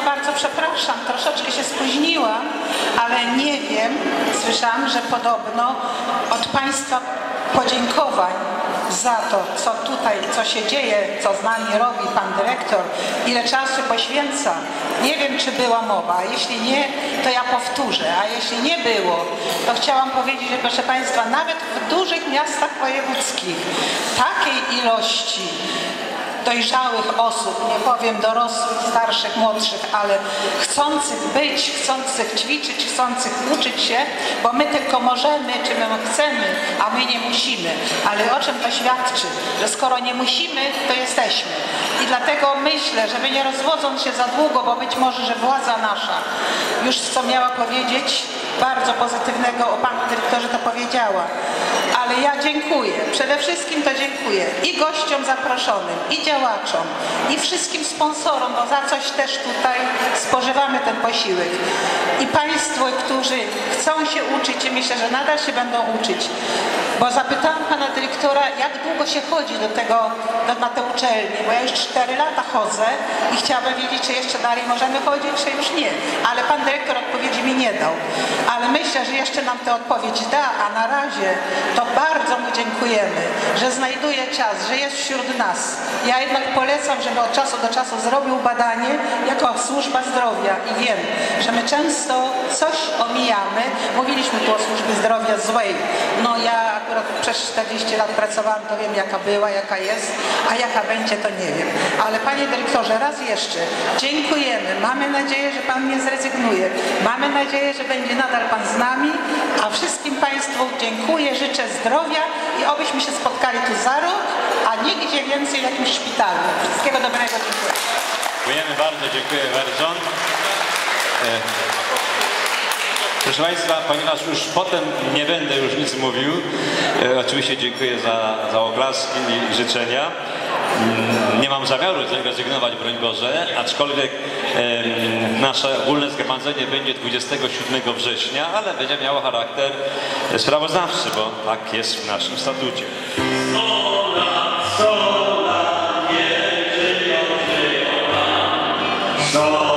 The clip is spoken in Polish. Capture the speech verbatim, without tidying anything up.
bardzo przepraszam, troszeczkę się spóźniłam, ale nie wiem, słyszałam, że podobno od Państwa podziękowań za to, co tutaj, co się dzieje, co z nami robi Pan Dyrektor, ile czasu poświęca. Nie wiem, czy była mowa. Jeśli nie, to ja powtórzę. A jeśli nie było, to chciałam powiedzieć, że proszę Państwa, nawet w dużych miastach wojewódzkich takiej ilości dojrzałych osób, nie powiem dorosłych, starszych, młodszych, ale chcących być, chcących ćwiczyć, chcących uczyć się, bo my tylko możemy, czy my chcemy, a my nie musimy. Ale o czym to świadczy? Że skoro nie musimy, to jesteśmy. I dlatego myślę, żeby nie rozwodząc się za długo, bo być może, że władza nasza już co miała powiedzieć, bardzo pozytywnego o Panu Dyrektorze to powiedziała. Ale ja dziękuję, przede wszystkim to dziękuję i gościom zaproszonym, i działaczom, i wszystkim sponsorom, bo za coś też tutaj spożywamy ten posiłek. I Państwu, którzy chcą się uczyć i myślę, że nadal się będą uczyć, bo zapytałam Pana Dyrektora, jak długo się chodzi do tego, do, na tę uczelnię, bo ja już cztery lata chodzę i chciałabym wiedzieć, czy jeszcze dalej możemy chodzić, czy już nie. Ale Pan Dyrektor odpowiedzi mi nie dał. Ale myślę, że jeszcze nam tę odpowiedź da, a na razie to bardzo Mu dziękujemy, że znajduje czas, że jest wśród nas. Ja jednak polecam, żeby od czasu do czasu zrobił badanie jako służba zdrowia i wiem, że my często coś omijamy. Mówiliśmy tu o służbie zdrowia złej. No ja akurat przez czterdzieści lat pracowałam, to wiem jaka była, jaka jest, a jaka będzie, to nie wiem. Ale Panie Dyrektorze, raz jeszcze dziękujemy. Mamy nadzieję, że Pan nie zrezygnuje. Mamy nadzieję, że będzie nadal Pan z nami, a wszystkim Państwu dziękuję, życzę zdrowia i obyśmy się spotkali tu za rok, a nie gdzie więcej w jakimś szpitalu. Wszystkiego dobrego, dziękuję. Dziękujemy bardzo, dziękuję bardzo. Proszę Państwa, ponieważ już potem nie będę już nic mówił, e, oczywiście dziękuję za, za oklaski i życzenia. Nie mam zamiaru zrezygnować, broń Boże, aczkolwiek e, nasze ogólne zgromadzenie będzie dwudziestego siódmego września, ale będzie miało charakter sprawozdawczy, bo tak jest w naszym statucie. Sola, sola, nie żyją, żyją nam. Sola.